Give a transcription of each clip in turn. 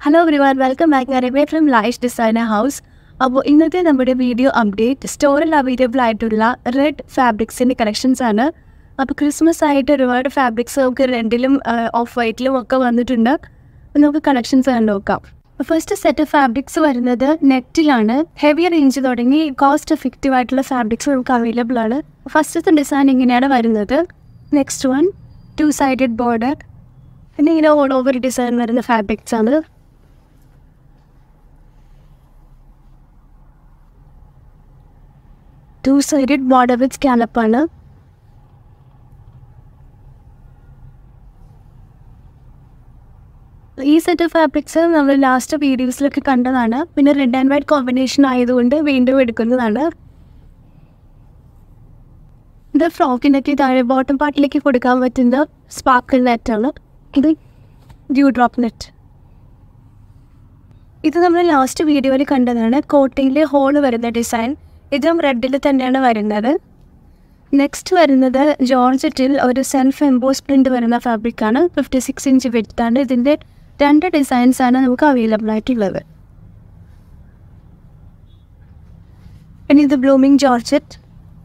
Hello everyone, welcome back. I am from Light Designer House. അപ്പോൾ ഇന്നത്തെ നമ്മുടെ video update സ്റ്റോറിൽ അവൈലബിൾ ആയിട്ടുള്ള റെഡ് ഫാബ്രിക്സിൻ്റെ കളക്ഷൻസ് ആണ്. അപ്പോൾ ക്രിസ്മസ് ആയിട്ട് ഒരുപാട് ഫാബ്രിക്സ് നമുക്ക് റെഡിലും ഓഫ് വൈറ്റിലും ഒക്കെ വന്നിട്ടുണ്ട്. അപ്പോൾ നമുക്ക് കളക്ഷൻസ് കണ്ടു നോക്കാം. ഫസ്റ്റ് സെറ്റ് ഓഫ് ഫാബ്രിക്സ് വരുന്നത് നെറ്റിലാണ്. ഹെവി റേഞ്ച് തുടങ്ങി കോസ്റ്റ് എഫക്റ്റീവ് ആയിട്ടുള്ള ഫാബ്രിക്സ് നമുക്ക് അവൈലബിൾ ആണ്. ഫസ്റ്റത്തെ ഡിസൈൻ ഇങ്ങനെയാണ് വരുന്നത്. Next one 2-sided border. പിന്നെ ഇങ്ങനെ ഓൾ ഓവർ ഡിസൈൻ വരുന്ന ഫാബ്രിക്സ് ആണ്. Two-sided border with scallop ആണ്. ഈ സെറ്റ് ഓഫ് ഫാബ്രിക്സ് നമ്മൾ ലാസ്റ്റ് വീഡിയോസിലൊക്കെ കണ്ടതാണ്. പിന്നെ റെഡ് ആൻഡ് വൈറ്റ് കോമ്പിനേഷൻ ആയതുകൊണ്ട് വീണ്ടും എടുക്കുന്നതാണ്. ഇത് ഫ്രോക്കിനൊക്കെ താഴെ ബോട്ടം പാർട്ടിലേക്ക് കൊടുക്കാൻ പറ്റുന്ന സ്പാർക്കിൾ നെറ്റാണ്. ഇത് ഡ്യൂ ഡ്രോപ്പ് നെറ്റ്. ഇത് നമ്മൾ ലാസ്റ്റ് വീഡിയോയിൽ കണ്ടതാണ്. കോട്ടയിൽ ഹോൾ വരുന്ന ഡിസൈൻ. ഇതും റെഡിൽ തന്നെയാണ് വരുന്നത്. നെക്സ്റ്റ് വരുന്നത് ജോർജറ്റിൽ ഒരു സെൽഫ് എംബോസ് പ്രിൻ്റ് വരുന്ന ഫാബ്രിക്കാണ്. 56 ഇഞ്ച് വിഡ്ത്താണ്. ഇതിൻ്റെ 2 ഡിസൈൻസാണ് നമുക്ക് അവൈലബിൾ ആയിട്ടുള്ളത്. പിന്നെ ഇത് ബ്ലൂമിങ് ജോർജറ്റ്.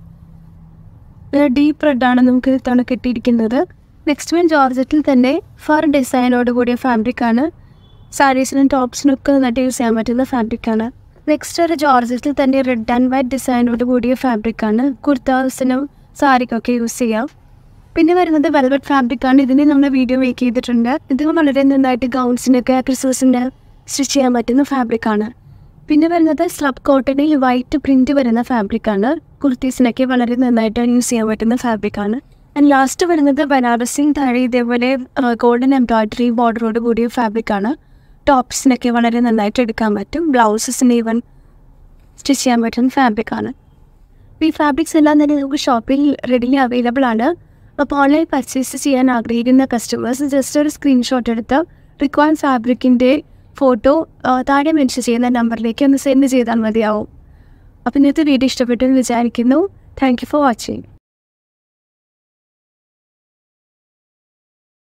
ഡീപ്പ് റെഡാണ് നമുക്ക് ഇത്തവണ കിട്ടിയിരിക്കുന്നത്. നെക്സ്റ്റ് വൺ ജോർജറ്റിൽ തന്നെ ഫർ ഡിസൈനോട് കൂടിയ ഫാബ്രിക്കാണ്. സാരീസിനും ടോപ്സിനൊക്കെ നന്നായിട്ട് യൂസ് ചെയ്യാൻ പറ്റുന്ന ഫാബ്രിക്കാണ്. നെക്സ്റ്റ് ഒരു ജോർജറ്റിൽ തന്നെ റെഡ് ആൻഡ് വൈറ്റ് ഡിസൈനോട് കൂടിയ ഫാബ്രിക്കാണ്. കുർത്താസിനും സാരിക്കൊക്കെ യൂസ് ചെയ്യാം. പിന്നെ വരുന്നത് വെൽവെറ്റ് ഫാബ്രിക്കാണ്. ഇതിന് നമ്മൾ വീഡിയോ മേക്ക് ചെയ്തിട്ടുണ്ട്. ഇത് വളരെ നന്നായിട്ട് ഗൗൺസിനൊക്കെ ക്രിസ്മസിൻ്റെ സ്റ്റിച്ച് ചെയ്യാൻ പറ്റുന്ന ഫാബ്രിക്കാണ്. പിന്നെ വരുന്നത് സ്ലബ് കോട്ടണിൽ വൈറ്റ് പ്രിൻറ്റ് വരുന്ന ഫാബ്രിക്കാണ്. കുർത്തീസിനൊക്കെ വളരെ നന്നായിട്ട് യൂസ് ചെയ്യാൻ പറ്റുന്ന ഫാബ്രിക്കാണ്. ആൻഡ് ലാസ്റ്റ് വരുന്നത് ബനാറസിൻ താഴെ ഇതേപോലെ ഗോൾഡൻ എംബ്രോയിഡറി ബോർഡറോട് കൂടിയ ഫാബ്രിക്കാണ്. ടോപ്സിനൊക്കെ വളരെ നന്നായിട്ട് എടുക്കാൻ പറ്റും. ബ്ലൗസസിന് ഈവൻ സ്റ്റിച്ച് ചെയ്യാൻ പറ്റുന്ന ഫാബ്രിക്കാണ്. ഈ ഫാബ്രിക്സ് എല്ലാം തന്നെ നമുക്ക് ഷോപ്പിൽ റെഡിലി അവൈലബിൾ ആണ്. അപ്പോൾ ഓൺലൈൻ പർച്ചേസ് ചെയ്യാൻ ആഗ്രഹിക്കുന്ന കസ്റ്റമേഴ്സ് ജസ്റ്റ് ഒരു സ്ക്രീൻഷോട്ട് എടുത്ത് റിക്വയർഡ് ഫാബ്രിക്കിൻ്റെ ഫോട്ടോ താഴെ മെൻഷൻ ചെയ്യുന്ന നമ്പറിലേക്ക് ഒന്ന് സെൻഡ് ചെയ്താൽ മതിയാവും. അപ്പോൾ ഇന്നത്തെ വീഡിയോ ഇഷ്ടപ്പെട്ടു എന്ന് വിചാരിക്കുന്നു. Thank you for watching.